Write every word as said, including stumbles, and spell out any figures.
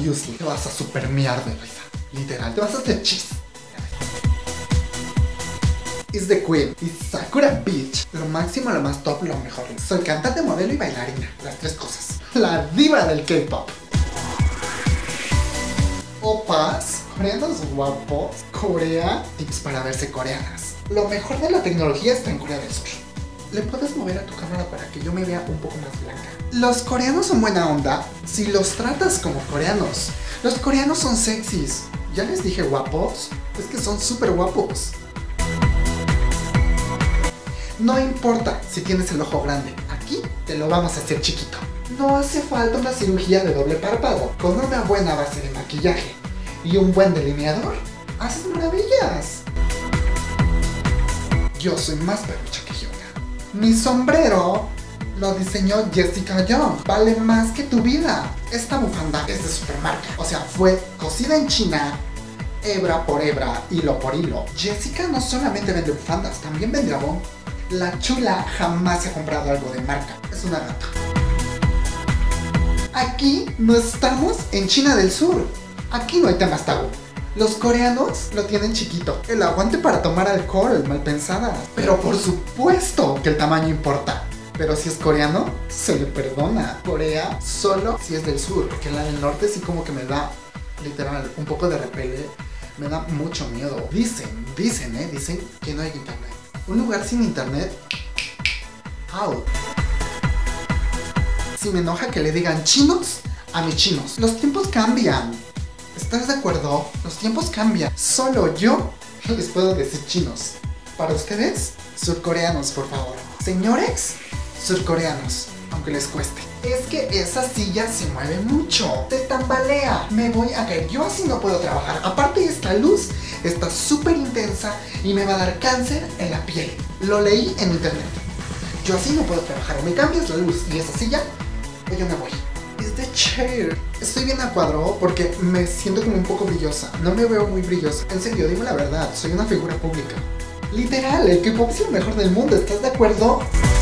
obviously te vas a super miar de risa. Literal, te vas a hacer chis. Is the Queen y Sakura Beach. Lo máximo, lo más top, lo mejor. Soy cantante, modelo y bailarina. Las tres cosas. La diva del K-pop. Opas, coreanos guapos. Corea, tips para verse coreanas. Lo mejor de la tecnología está en Corea del Sur. Le puedes mover a tu cámara para que yo me vea un poco más blanca. Los coreanos son buena onda si los tratas como coreanos. Los coreanos son sexys. Ya les dije guapos, es que son súper guapos. No importa si tienes el ojo grande, aquí te lo vamos a hacer chiquito. No hace falta una cirugía de doble párpado. Con una buena base de maquillaje y un buen delineador, haces maravillas. Yo soy más pelucha que Hyuna. Mi sombrero lo diseñó Jessica Young. Vale más que tu vida. Esta bufanda es de supermarca. O sea, fue cosida en China, hebra por hebra, hilo por hilo. Jessica no solamente vende bufandas, también vende jabón. La chula jamás se ha comprado algo de marca. Es una rata. Aquí no estamos en China del Sur. Aquí no hay temas tabú. Los coreanos lo tienen chiquito. El aguante para tomar alcohol, mal pensada. Pero por supuesto que el tamaño importa. Pero si es coreano, se le perdona. Corea solo si es del sur. Porque la del norte sí como que me da, literal, un poco de repele. Me da mucho miedo. Dicen, dicen, eh, dicen que no hay internet. Un lugar sin internet, out. Si me enoja que le digan chinos a mis chinos. Los tiempos cambian. ¿Estás de acuerdo? Los tiempos cambian. Solo yo les puedo decir chinos. Para ustedes, surcoreanos, por favor. Señores, surcoreanos, aunque les cueste. Es que esa silla se mueve mucho. Se tambalea. Me voy a caer. Yo así no puedo trabajar. Aparte, esta luz está súper intensa y me va a dar cáncer en la piel. Lo leí en internet. Yo así no puedo trabajar. O me cambias la luz y esa silla, o yo me voy. Is the chair. Estoy bien a cuadro porque me siento como un poco brillosa. No me veo muy brillosa. En serio, dime la verdad. Soy una figura pública. Literal, el K-pop es el mejor del mundo. ¿Estás de acuerdo?